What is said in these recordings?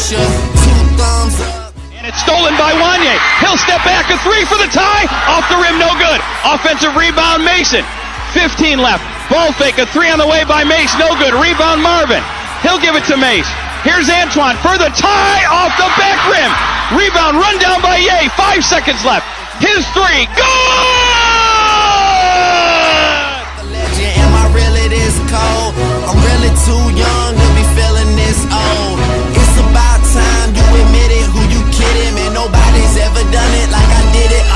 picture. 2 thumbs up. And it's stolen by Wanye. He'll step back, a 3 for the tie. Off the rim, no good. Offensive rebound, Mason. 15 left. Ball fake, a 3 on the way by Mace, no good. Rebound, Marvin. He'll give it to Mace. Here's Antoine for the tie, off the back rim. Rebound, run down by Ye. 5 seconds left. His 3, good! Am I really this cold? I'm really too young to be feeling this old. It's about time you admit it. Who you kidding? Man, nobody's ever done it like I did it.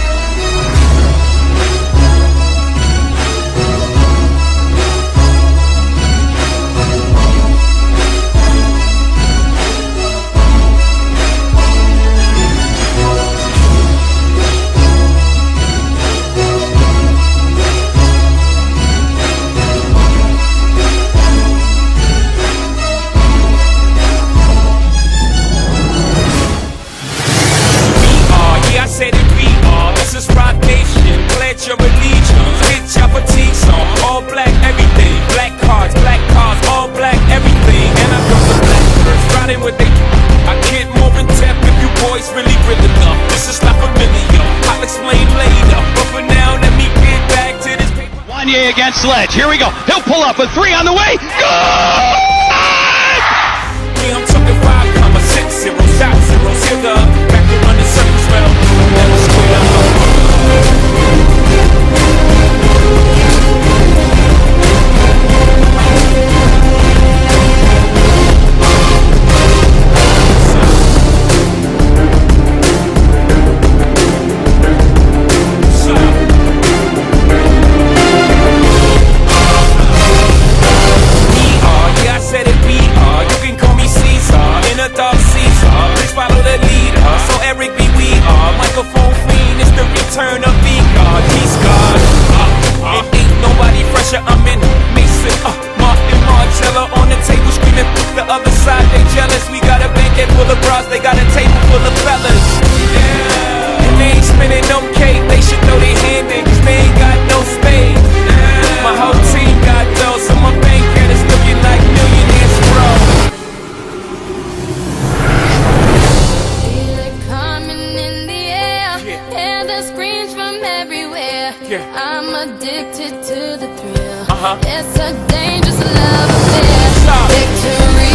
Your allegiance, get your fatigues on. All black, everything. Black cars, all black, everything. And I know the black birds riding with they. I get more in depth if you boys really enough. This is not familiar. I'll explain later. But for now, let me get back to this paper. Wanye against Sledge. Here we go. He'll pull up, a 3 on the way. Good! Yeah, I'm talking 5,6 0 shot 0 sugar. Back to run the circle spell. Never square. Turn up the God, he's God. And ain't nobody fresher. I'm in Mason, Martin, Marcella on the table screaming. The other side they jealous. We got a banquet full of bras. They got a table full of fellas. Yeah. And they ain't spinning no cake. They should throw their hand in, 'cause they ain't got no spade. Yeah. My whole team got dough, so my bank account is looking like millionaires, bro. Yeah. I'm addicted to the thrill. It's a dangerous love affair. Victory.